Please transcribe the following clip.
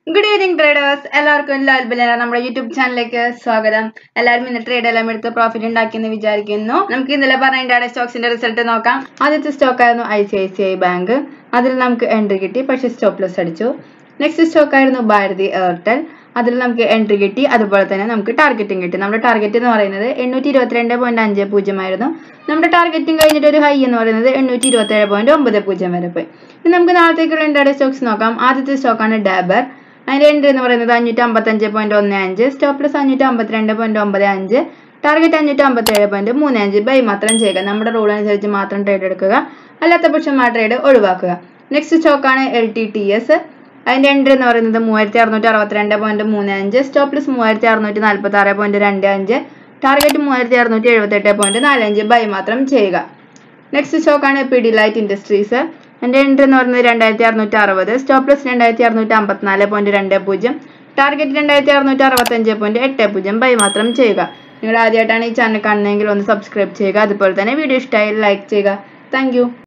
Good evening traders. എല്ലാവർക്കും Loyalbillionaire നമ്മുടെ YouTube ചാനലിലേക്ക് സ്വാഗതം. എല്ലാവരും ഇന്ന് ട്രേഡ് എല്ലാം എടുത്ത് പ്രോഫിറ്റ് ഉണ്ടാക്കിയെന്ന് വിചാരിക്കുന്നു. നമുക്ക് ഇന്നലെ പറഞ്ഞ ഇൻട്രാഡേ സ്റ്റോക്സിന്റെ റിസൾട്ട് നോക്കാം. ആദ്യത്തെ സ്റ്റോക്ക് ആയിരുന്നു ICICI ബാങ്ക്. അതിൽ നമുക്ക് എൻട്രി കിട്ടി, പക്ഷേ സ്റ്റോപ്പ് ലോസ് അടിച്ചു. നെക്സ്റ്റ് സ്റ്റോക്ക് ആയിരുന്നു ഭാരതി എയർടെൽ. അതിൽ നമുക്ക് എൻട്രി കിട്ടി, അതുപോലെ തന്നെ നമുക്ക് ടാർഗറ്റിംഗ് കിട്ടി. നമ്മുടെ ടാർഗറ്റ് എന്ന് പറയുന്നത് 822.50 ആയിരുന്നു. നമ്മുടെ ടാർഗറ്റിംഗ് കഴിഞ്ഞിട്ട് ഒരു ഹൈ എന്ന് പറയുന്നത് 827.90 വരെ പോയി. ഇനി നമുക്ക് നാളത്തേക്കുള്ള ഇൻട്രാഡേ സ്റ്റോക്സ് നോക്കാം. ആദ്യത്തെ സ്റ്റോക്കാണ് ഡാബർ. അതിന്റെ എൻട്രി എന്ന് പറയുന്നത് 555.15, സ്റ്റോപ്പ് പ്ലസ് 552.95, ടാർഗറ്റ് 557.35. ബൈ മാത്രം ചെയ്യുക. നമ്മുടെ റൂൾ അനുസരിച്ച് മാത്രം ട്രേഡ് എടുക്കുക, അല്ലാത്ത പക്ഷം ആ ട്രേഡ് ഒഴിവാക്കുക. നെക്സ്റ്റ് സ്റ്റോക്കാണ് LTTS. അതിന്റെ എൻട്രി എന്ന് പറയുന്നത് 3662.35, സ്റ്റോപ്പ് പ്ലസ് 3646.25, ടാർഗറ്റ് 3678.45. ബൈ മാത്രം ചെയ്യുക. നെക്സ്റ്റ് സ്റ്റോക്കാണ് പിഡിലൈറ്റ് ഇൻഡസ്ട്രീസ്. അതിന്റെ എൻട്രി എന്ന് പറയുന്നത് 2660, സ്റ്റോപ്പ് പ്ലസ് 2654.20, ടാർഗറ്റ് 2665.80. ബൈ മാത്രം ചെയ്യുക. നിങ്ങൾ ആദ്യമായിട്ടാണ് ഈ ചാനൽ കാണുന്നതെങ്കിൽ ഒന്ന് സബ്സ്ക്രൈബ് ചെയ്യുക. അതുപോലെ തന്നെ വീഡിയോ ഇഷ്ടമായി ലൈക്ക് ചെയ്യുക. താങ്ക്